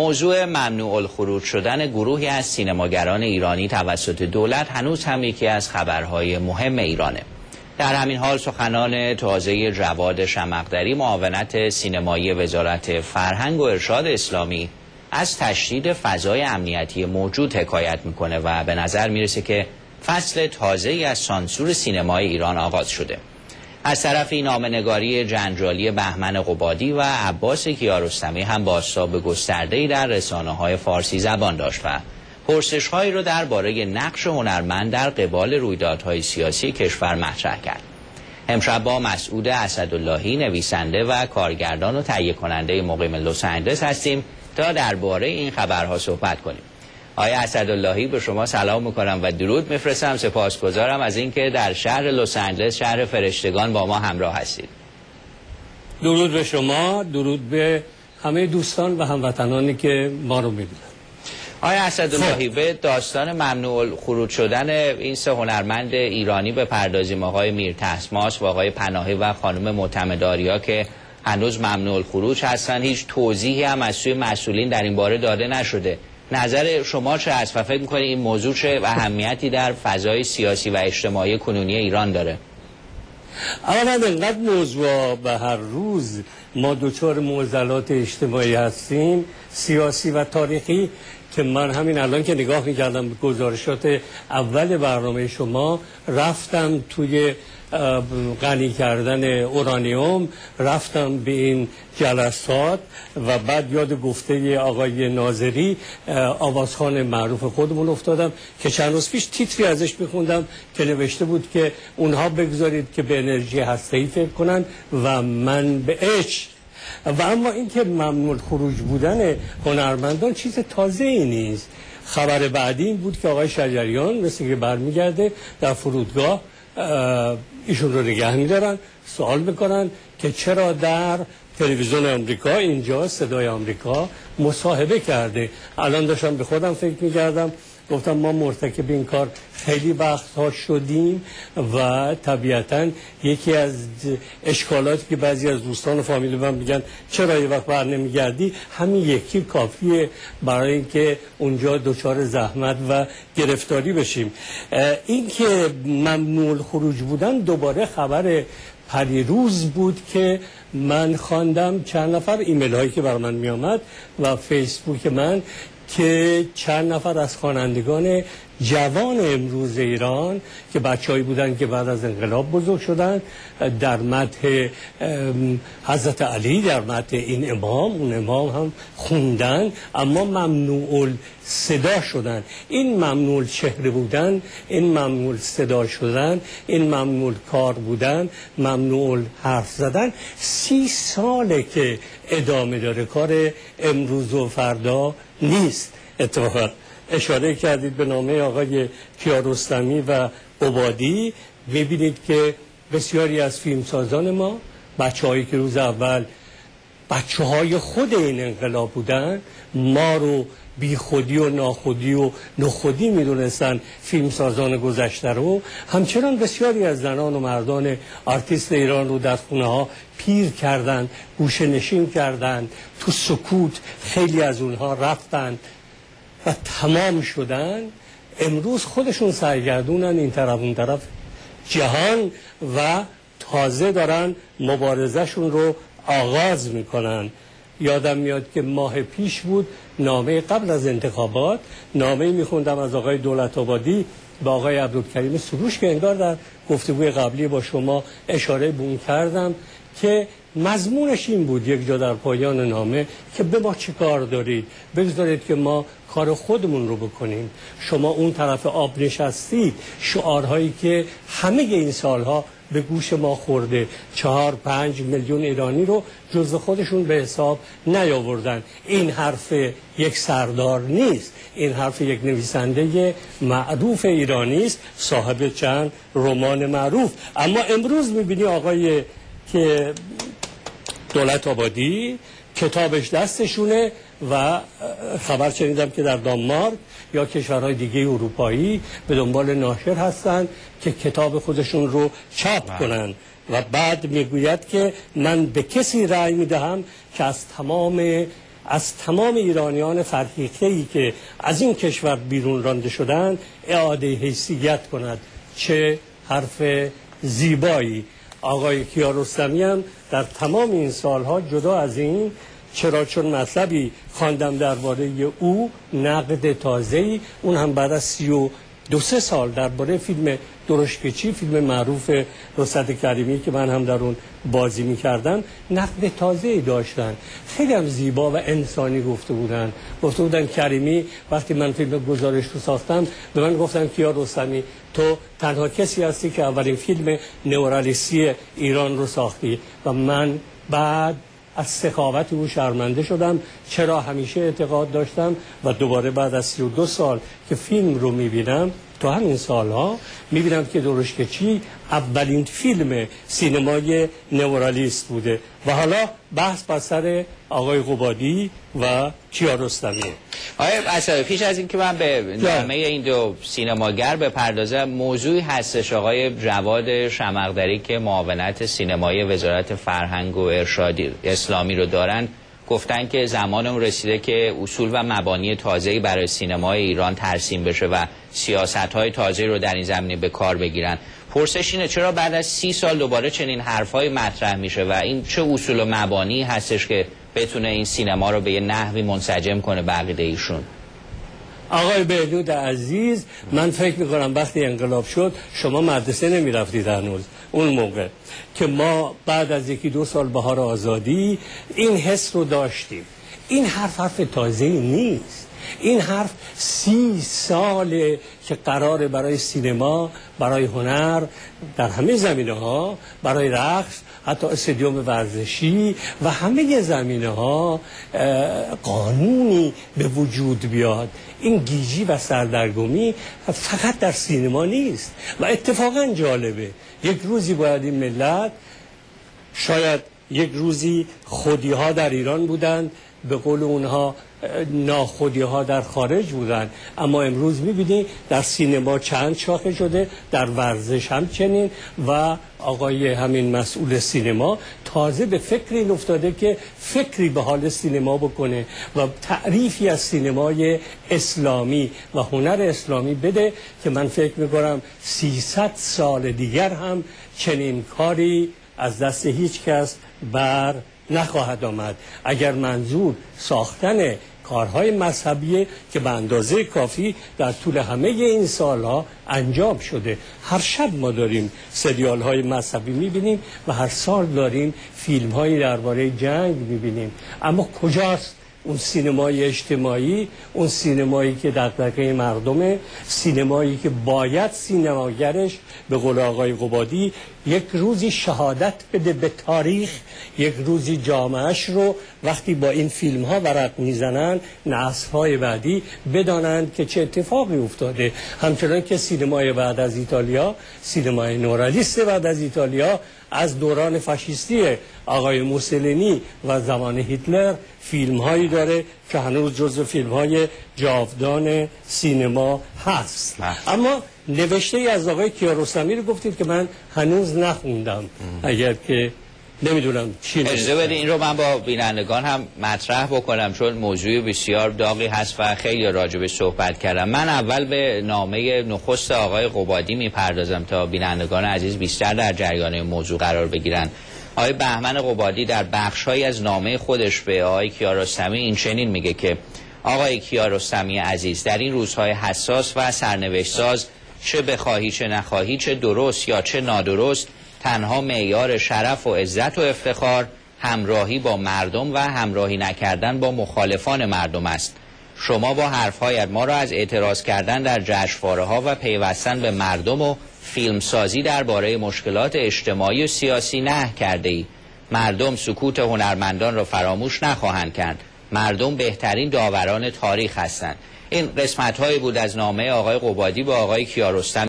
موضوع ممنوع الخروج شدن گروهی از سینماگران ایرانی توسط دولت هنوز هم یکی از خبرهای مهم ایرانه. در همین حال سخنان تازه جواد شمقدری معاونت سینمایی وزارت فرهنگ و ارشاد اسلامی از تشدید فضای امنیتی موجود حکایت میکنه و به نظر میرسه که فصل تازه‌ای از سانسور سینمای ایران آغاز شده. از طرفی نامه‌نگاری جنجالی بهمن قبادی و عباس کیارستمی هم بازتاب گسترده‌ای در رسانه‌های فارسی زبان داشت و پرسش‌هایی را درباره نقش هنرمند در قبال رویدادهای سیاسی کشور مطرح کرد. امشب با مسعود اسداللهی نویسنده و کارگردان و تهیه کننده مقیم لس آنجلس هستیم تا درباره این خبرها صحبت کنیم. آقای اسداللهی، به شما سلام میکنم و درود میفرستم. سپاسگزارم از اینکه در شهر لس آنجلس، شهر فرشتگان، با ما همراه هستید. درود به شما، درود به همه دوستان و هموطنانی که ما رو میبینن. آقای اسداللهی، به داستان ممنوع خروج شدن این سه هنرمند ایرانی بپردازیم. آقای میرطهماسب و آقای پناهی و خانم معتمدآریا که هنوز ممنوع خروج هستن. هیچ توضیحی هم از سوی مسئولین در این باره داده نشده. نظر شما چه است و فکر می‌کنید این موضوع چه اهمیتی در فضای سیاسی و اجتماعی کنونی ایران داره؟ اولا اینقدر موضوع و هر روز ما دچار معضلات اجتماعی هستیم، سیاسی و تاریخی، که من همین الان که نگاه می‌کردم به گزارشات اول برنامه شما، رفتم توی غنی کردن اورانیوم، رفتم به این جلسات و بعد یاد گفته آقای ناظری، آوازخوان معروف خودمون افتادم که چند روز پیش تیتری ازش میخوندم که نوشته بود که اونها بگذارید که به انرژی هسته‌ای فکر کنن و من به عشق. و اما اینکه ممنوع خروج بودن هنرمندان چیز تازه‌ای نیست. خبر بعدی این بود که آقای شجریان مثل که برمیگرده در فرودگاه، ایشون رو نگه می‌دارن، سوال میکنن که چرا در تلویزیون آمریکا، اینجا صدای آمریکا، مصاحبه کرده. الان داشتم به خودم فکر می‌کردم، گفتم ما مرتکب این کار خیلی وقتها شدیم و طبیعتاً یکی از اشکالاتی که بعضی از دوستان و فامیل من میگن چرا یه وقت بر نمیگردی، همین یکی کافیه برای اینکه اونجا دچار زحمت و گرفتاری بشیم. این که ممنوع خروج بودن دوباره خبر پریروز بود که من خواندم چند نفر ایمیل هایی که بر من می آمد و فیسبوک من، که چند نفر از خوانندگان جوان امروز ایران که بچه‌ای بودن که بعد از انقلاب بزرگ شدن، در مدح حضرت علی، در مدح این امام، اون امام هم خوندن، اما ممنوع صدا شدن. این ممنوع چهره بودن، این ممنوع صدا شدن، این ممنوع کار بودن، ممنوع حرف زدن 30 ساله که ادامه داره، کار امروز و فردا نیست. اتفاقا اشاره کردید به نامه آقای کیارستمی و عبادی، میبینید که بسیاری از فیلمسازان ما، بچه‌هایی که روز اول بچه‌های خود این انقلاب بودن، ما رو بی خودی و ناخودی و نخودی میدونستن، فیلمسازان گذشته رو، همچنان بسیاری از زنان و مردان آرتیست ایران رو در خونه ها پیر کردند، گوشه نشین کردند، تو سکوت خیلی از اونها رفتند و تمام شدن. امروز خودشون سرگردونن این طرف اون طرف جهان و تازه دارن مبارزهشون رو آغاز میکنن. یادم میاد که ماه پیش بود، نامه قبل از انتخابات، نامه میخوندم از آقای دولت‌آبادی به آقای عبدالکریم سروش که انگار در گفتگوی قبلی با شما اشاره به اون کردم، که مضمونش این بود یک جا در پایان نامه که به ما چه کار دارید، بگذارید که ما کار خودمون رو بکنیم. شما اون طرف آب نشستید. شعارهایی که همه این سالها به گوش ما خورده، 4-5 میلیون ایرانی رو جز خودشون به حساب نیاوردن. این حرف یک سردار نیست، این حرف یک نویسنده معروف ایرانی است، صاحب چند رمان معروف. اما امروز میبینی آقای که دولت‌آبادی کتابش دستشونه و خبر شنیدم که در دانمارک یا کشورهای دیگه اروپایی به دنبال ناشر هستن که کتاب خودشون رو چاپ کنن و بعد میگوید که من به کسی رأی میدهم که از تمام از تمام ایرانیان فرهیخته‌ای که از این کشور بیرون رانده شدند اعاده حیثیت کند. چه حرف زیبایی. آقای کیارستمی هم در تمام این سالها جدا از این، چرا چون مطلبی خواندم درباره او، نقد تازه‌ای، اون هم بعد از 32 سال درباره فیلم درشکچی، فیلم معروف رستم کریمی که من هم در اون بازی می‌کردم، نقد تازه‌ای داشتن. خیلی هم زیبا و انسانی گفته بودن کریمی وقتی من فیلم گزارش رو ساختم به من گفتن کیارستمی تو تنها کسی هستی که اولین فیلم نئورالیستی ایران رو ساختی و من بعد از سخاوت او شرمنده شدم، چرا همیشه اعتقاد داشتم و دوباره بعد از 32 سال که فیلم رو میبینم، تو همین سالها میبینم که درشکچی اولین فیلم سینمای نئورالیست بوده و حالا بحث بر سر آقای قبادی و کیارستمی. آقای عصایی، پیش از این که من به نامه این دو سینماگر بپردازم، موضوعی هستش آقای جواد شمقدری که معاونت سینمایی وزارت فرهنگ و ارشاد اسلامی رو دارن، گفتن که زمان اون رسیده که اصول و مبانی تازه‌ای برای سینمای ایران ترسیم بشه و سیاست‌های تازه‌ای رو در این زمینه به کار بگیرن. پرسش اینه چرا بعد از 30 سال دوباره چنین حرفای مطرح میشه و این چه اصول و مبانی هستش که بتونه این سینما رو به یه نحوی منسجم کنه به عقیده ایشون؟ آقای بهنود عزیز، من فکر میکنم وقتی انقلاب شد شما مدرسه نمیرفتید هنوز. اون موقع که ما بعد از 1-2 سال بهار آزادی این حس رو داشتیم. این حرف تازه‌ای نیست. این حرف 30 ساله که قراره برای سینما، برای هنر در همه زمینه‌ها، برای رقص، حتی استادیوم ورزشی و همه زمینه‌ها قانونی به وجود بیاد. این گیجی و سردرگمی فقط در سینما نیست و اتفاقا جالبه. یک روزی باید این ملت، شاید یک روزی خودی‌ها در ایران بودند، به قول اونها ناخودی‌ها در خارج بودن، اما امروز می‌بینی در سینما چند شاخه شده، در ورزش همچنین و آقای همین مسئول سینما تازه به فکری افتاده که فکری به حال سینما بکنه و تعریفی از سینمای اسلامی و هنر اسلامی بده که من فکر می‌کنم 300 سال دیگر هم چنین کاری از دست هیچ کس بر نخواهد آمد. اگر منظور ساختن کارهای مذهبیه که به اندازه کافی در طول همه این سالها انجام شده. هر شب ما داریم سریال‌های مذهبی می‌بینیم و هر سال داریم فیلم‌هایی درباره جنگ می‌بینیم، اما کجاست اون سینمای اجتماعی، اون سینمایی که دغدغه مردمه، سینمایی که باید سینماگرش به قول آقای قبادی یک روزی شهادت بده به تاریخ، یک روزی جامعهش رو وقتی با این فیلم ها ورق میزنن نسل‌های بعدی بدانند که چه اتفاقی افتاده. همچنان که سینمای بعد از ایتالیا، سینمای نورالیست بعد از ایتالیا از دوران فاشیستی آقای موسولینی و زمان هیتلر فیلم هایی داره که هنوز جزو فیلم های جاودان سینما هست. اما نوشته ای از آقای کیارستمی رو گفتید که من هنوز نخوندم، اگر که نمیدونم چی اجازه بدید این رو من با بینندگان هم مطرح بکنم چون موضوع بسیار داغی هست و خیلی راجبش صحبت کردم. من اول به نامه نخست آقای قبادی میپردازم تا بینندگان عزیز بیشتر در جریان موضوع قرار بگیرن. آقای بهمن قبادی در بخش‌هایی از نامه خودش به آقای کیارستمی این چنین میگه که آقای کیارستمی عزیز، در این روزهای حساس و سرنوشت‌ساز چه بخواهی چه نخواهی، چه درست یا چه نادرست، تنها معیار شرف و عزت و افتخار همراهی با مردم و همراهی نکردن با مخالفان مردم است. شما با حرفهایت ما را از اعتراض کردن در جشنواره‌ها و پیوستن به مردم و فیلمسازی درباره مشکلات اجتماعی و سیاسی نهی کرده ای. مردم سکوت هنرمندان را فراموش نخواهند کرد. مردم بهترین داوران تاریخ هستند. این قسمت‌هایی بود از نامه آقای قبادی به آقای کیارستمی.